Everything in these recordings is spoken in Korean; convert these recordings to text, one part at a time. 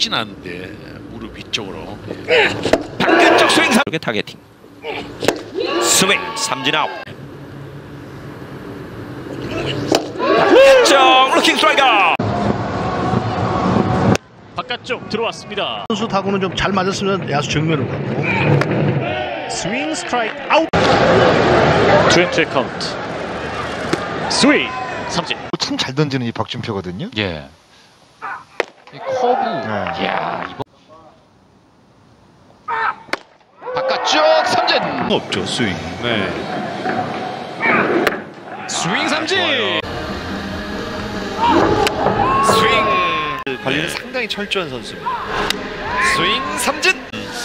높진 않은데 무릎 위쪽으로 바깥쪽 스윙 이렇게 타겟팅 스윙 삼진 아웃 바깥쪽 루킹 스트라이크 바깥쪽 들어왔습니다. 선수 타구는 좀 잘 맞았으면 야수 정면으로 가고 스윙 스트라이크 아웃. 투앤투의 카운트. 스윙 삼진. 참 잘 던지는 이 박준표거든요. 예. 이 커브. 네. 야, 이번 바깥쪽 삼진. 없죠 스윙. 네. 스윙 삼진. 스윙 관리는 상당히 철저한 선수입니다 스윙 삼진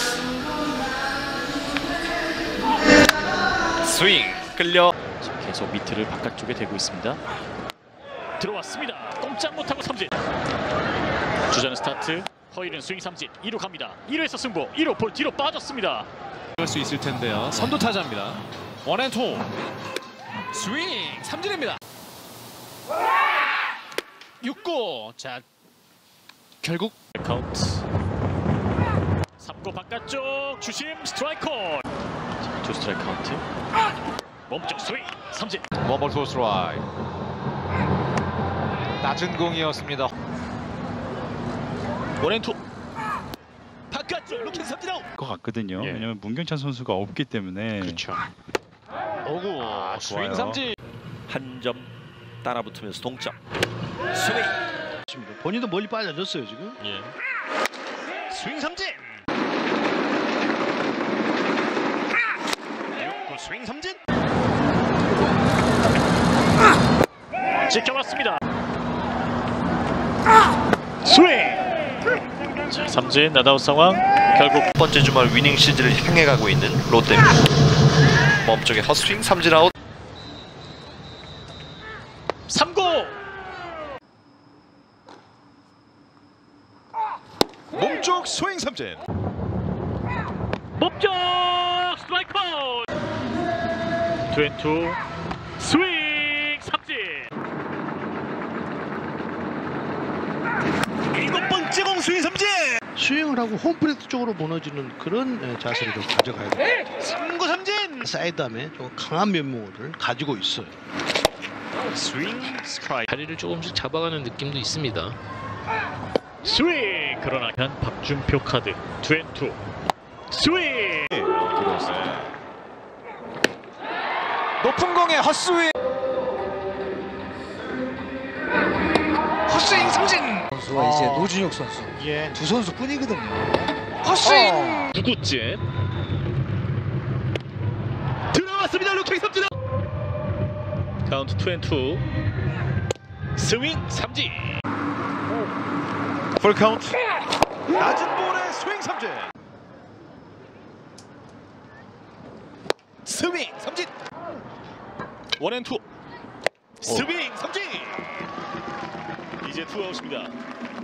스윙 끌려 계속 미트를 바깥쪽에 대고 있습니다. 들어왔습니다. 꼼짝 못하고 삼진. 주자는 스타트. 허일은 스윙 삼진. 2루 갑니다. 2루에서 승부. 2루 볼 뒤로 빠졌습니다. 그럴 수 있을 텐데요. 선두 타자입니다. 원앤투 스윙 삼진입니다. 6구 자 결국 카운트. 3구 바깥쪽 주심 스트라이크. 투 스트라이크 카운트. 몸쪽 스윙 삼진. 원볼 투 스트라이크. 낮은 공이었습니다. 원앤투. 바깥쪽 루킹 삼진 아웃. 것 같거든요. 예. 왜냐면 문경찬 선수가 없기 때문에. 그렇죠. 오구 스윙 삼진. 한 점 따라붙으면서 동점 스윙 본인도 멀리 빠져졌어요 지금. 예. 스윙 삼진. 6구 스윙 삼진. 지켜봤습니다. 스윙. 자, 삼진 나다웃 상황. 결국 첫 번째 주말 위닝 시즌을 향해 가고 있는 롯데입니다 몸쪽에 헛스윙 삼진 아웃 3구. 몸쪽 스윙 삼진. 몸쪽 스트라이크 아웃. 투앤투 스윙 삼진. 7번째 공 스윙 삼진. 스윙을 하고 홈플레이트 쪽으로 무너지는 그런 자세를 좀 가져가야 돼요. 3구 삼진. 사이드함에 좀 강한 면모를 가지고 있어요. 스윙 스트라이크. 자리를 조금씩 잡아가는 느낌도 있습니다. 스윙. 그러나 박준표 카드 투앤투 스윙. 높은 공에 헛스윙. 헛스윙 삼진. 선수와 이제 노준혁 선수. 예. 두 선수뿐이거든요. 헛스윙. 9구째 들어왔습니다. 루킹 삼진. 카운트 투앤투 스윙 삼진. 풀 카운트. 낮은 볼에 스윙 삼진. 스윙 삼진. 원앤투 스윙 삼진. 이제 투아웃입니다.